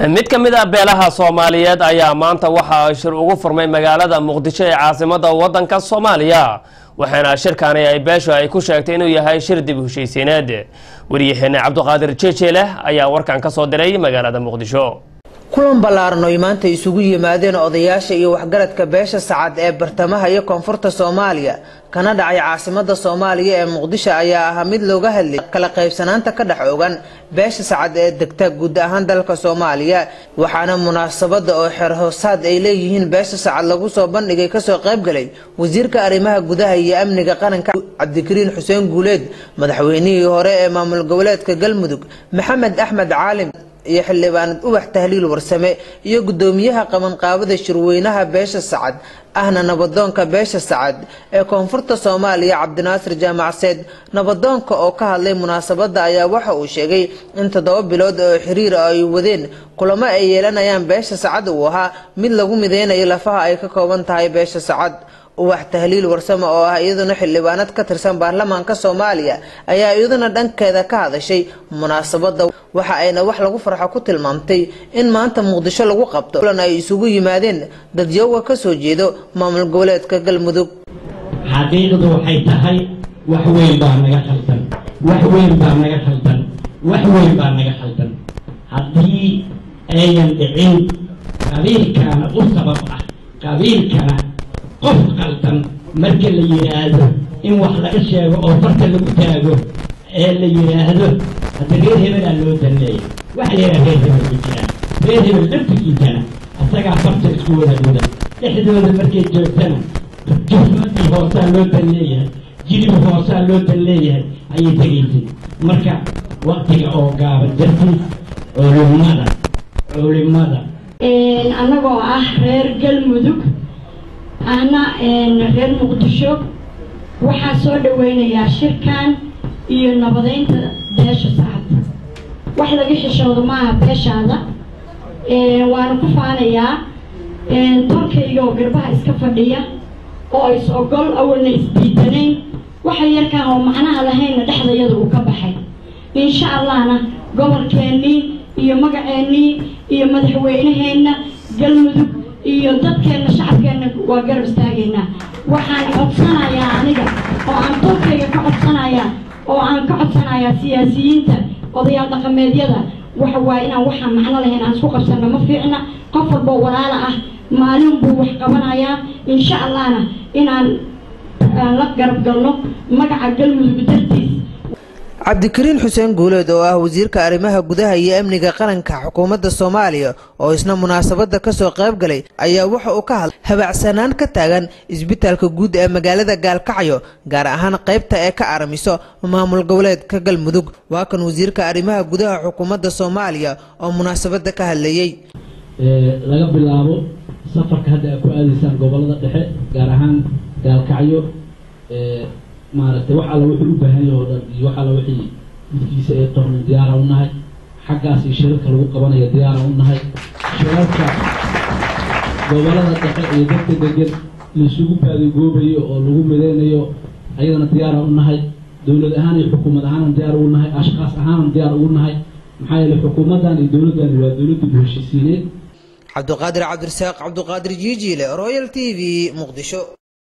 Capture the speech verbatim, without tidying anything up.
mid ka mid ah beelaha Soomaaliyeed ayaa maanta waxa shir ugu furmay magaalada Muqdisho ee caasimadda waddanka Soomaaliya waxaana shirkaani ay beesho ay ku sheegtay inuu yahay shir dib u heshiisiineed wariyaheena Cabduqaadir Jeejele ayaa warkan ka soo diray magaalada Muqdisho kulan ballaaran oo maanta isugu yimaadeen odayaasha iyo waxgaradka beesha Sacad ee bartamaha iyo koonfurta Soomaaliya kana dhacay caasimadda Soomaaliya ee Muqdisho ayaa ah mid looga hadlay kala qaybsanaanta ka dhax ogan beesha Sacad ee degta guud ahaan dalka Soomaaliya waxaana munaasabada oo xeer hoosaad ay leeyihiin beesha Sacad lagu soo bandhigay ka soo qayb galay wasiirka arrimaha gudaha iyo amniga qaranka Cabdikariin Xuseen Guuleed madaxweynihii hore ee maamul goboleedka Galmudug Maxamed Axmed Caalim iyo xildhibaan Ubax Tahliil Warsame iyo gudoomiyaha qaban qaabada shirweynaha beesha Sacad ahna nabadoonka beesha Sacad ee koonfurta Soomaaliya Cabdinaasir Jaamacseed nabadoonka oo ka hadlay munaasabada ayaa waxa uu sheegay in toddoba bilood oo xiriir ay wadeen kulamo ay yeelanayaan beesha Sacad uu ahaa mid lagu mideynayo lafaha ay ka kooban tahay beesha Sacad Ubax Tahliil Warsame oo ah iyaduna xildhibaanad ka tirsan baarlamaanka Soomaaliya ayaa iyaduna dhankeeda ka hadashay munaasabada waxa ayna wax lagu farxo ku tilmaamtay in maanta Muqdisho lagu qabto kulan ay isugu yimaadeen dadyoga ka soo jeedo maamul goboleedka Galmudug xaqiiqdu waxay tahay wax weyn baa naga khaldan wax weyn baa naga khaldan wax weyn baa naga khaldan haddii ayan dhicin qabiilkana u sabab ah qabiilkana qof qaldan marka la yiraahdo in wax laga sheego oo farta lagu taago ee la yiraahdo hada reer hebel loo daneeyo wax la yiraahdo reer hebel jira reer hebel dhantiisana asaga farta isku wada wada dhexdooda markay joogtana jufnadii hoosa loo daneeyahay jilib hoosa loo daneeyahay ayay tagayeen marka waqtiga oo gaaban dartiis culimada culimada een anagoo ah reer Galmudug أنا غير مقدشو وحاسو دوينيا شركان iyo nabadeynta beesha Sacad wax laga xishoodo ma beesha hada ee waan ku faanayaa ee Turkiga oo garbaha iska fadhiya oo is ogol awalna isdiidanay waxa yarka oo macnaha lahayn dhaxdayada uu ka baxay insha Allahna gobolkeeni iyo magaceeni iyo madaxweynaheena Galmudug iyo dadkeena shacabkeena waa garab istaagayna waxaan codsanayaa aniga oo aan Turkiga ka codsanayaa oo aan ka codsanayaa siyaasiyiinta odayaal dhaqameedyada waxa waa inaan waxaan macno lahayn aan isku qabsano ma fiicna qof walba walaalo ah maalin buu wax qabanayaa insha Allahna inaan la garab galno magaca Galmudug dartiis Cabdikariin Xuseen Guuleed oo ah wasiirka arrimaha gudaha iyo amniga qaranka xukuumadda Soomaaliya oo isna munaasabada ka soo qayb galay ayaa waxa uu ka hadlay habacsanaan ka taagan isbitaalka guud ee magaalada Gaalkacyo gaar ahaan qaybta ee ka aramiso maamul goboleedka Galmudug waa kan wasiirka arrimaha gudaha xukuumadda Soomaaliya oo munaasabada ka hadlayay ee laga bilaabo safarka hadda ku aadaysan gobolada dhexe gaar ahaan Gaalkacyo ee maaragtay waxa la wuxuu u baahan yahay oo dhan iyo waxa la wixii midkiisa ee toorna diyaar u nahay xaggaas shirka lagu qabanayo diyaar u nahay shirarka gobolada dhexe ee dadka degan la isugu baadagoobayo oo lagu mideynayo ayadana diyaar u nahay dawlad ahaan iyo xukuumad ahaan diyaar u nahay ashqaas ahaan diyaar u nahay maxay la xukuumadan iyo dawladdan waa dawladda heshiisiineed Cabduqaadir Cabdirasaaq Cabduqaadir Jeejele Royal T V Muqdisho.